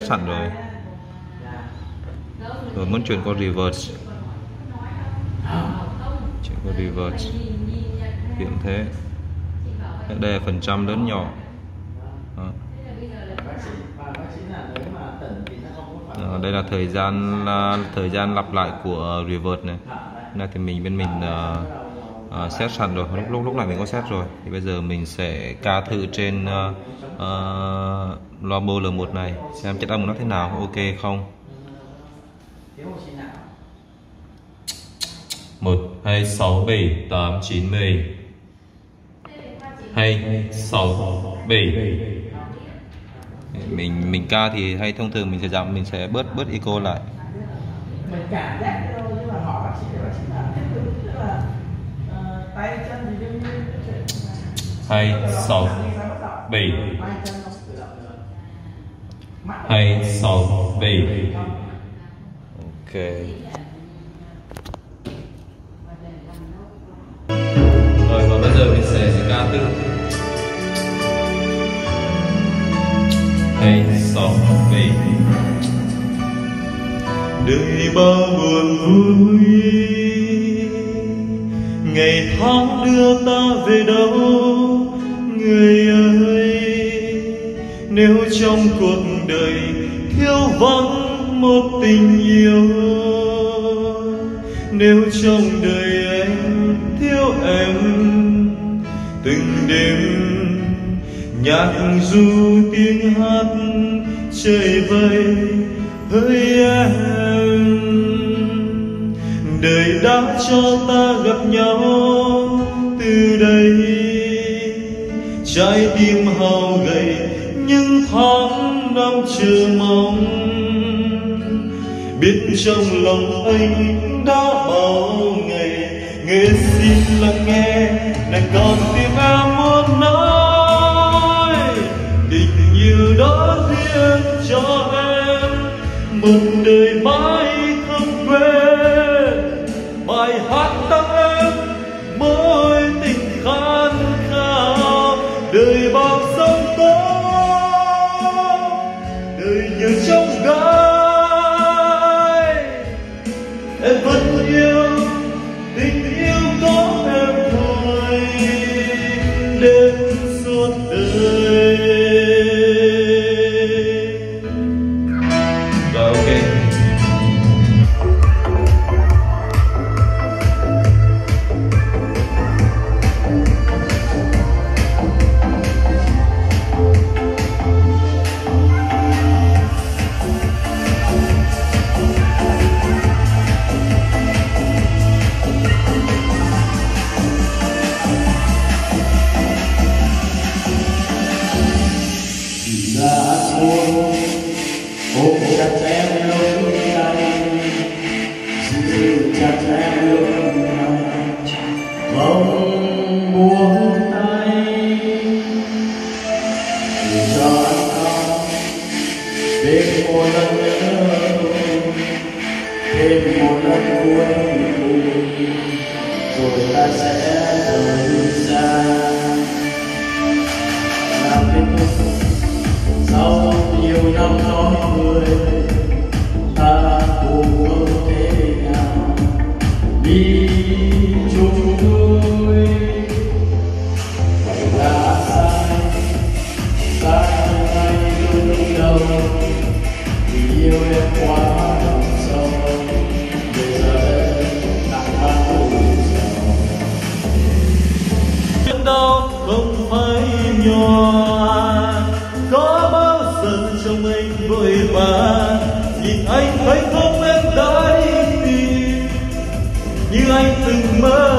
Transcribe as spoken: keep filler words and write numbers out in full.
sẵn rồi. Rồi muốn chuyển qua reverse, chuyển qua reverse hiện thế. Đây là phần trăm lớn nhỏ. Đó. Đó, đây là thời gian là thời gian lặp lại của reverse này. Này thì mình bên mình uh, uh, set sẵn rồi, lúc lúc lúc này mình có set rồi. Thì bây giờ mình sẽ ca thử trên uh, uh, loa bô L một này xem chất âm của nó thế nào, ok không. Một hai sáu bảy tám chín mười hai sáu bảy. Mình mình ca thì hay thông thường mình sẽ giảm, mình sẽ bớt bớt echo lại. Mình cảm giác thôi, nhưng mà họ bác sĩ bác sĩ là tiếp tục, tức là uh, tay chân thì đương nhiên hai sáu bảy hai sáu bảy. Ok. Rồi và bây giờ mình sẽ ca từ hai sáu bảy. Đời bao buồn vui, ngày tháng đưa ta về đâu người ơi. Nếu trong cuộc đời thiếu vắng một tình yêu, nếu trong đời anh thiếu em, từng đêm nhạc ru tiếng hát trời vơi hỡi em. Đời đã cho ta gặp nhau từ đây, trái tim hao gầy những tháng năm chờ mong. Biết trong lòng anh đã bao ngày nghe xin lắng nghe này, còn tim em muốn nói tình yêu đó riêng cho em, một đời mãi không quên. Bài hát tặng em mỗi tình khát khao, đời bao sóng tố, đời như trong gai. Em vẫn yêu tình yêu có em thôi, đến suốt đời. Rồi ok. ôm chặt em lúc này, giữ chặt em lúc này, không buông tay. Để cho anh con thêm một lần nữa, thêm một lần cuối rồi ta sẽ rời xa. Làm kết thúc sau nhiều năm nói người, ta cùng không thể nào đi chung đôi. Vậy là sai, sai ngay lúc đầu, vì yêu em quá đậm sâu. Bây giờ đây nặng mắt ủ sầu, biết đâu không phải nhòa, có bao giờ trong anh vội vã nhìn anh thấy không em đã đi tìm như anh từng mơ.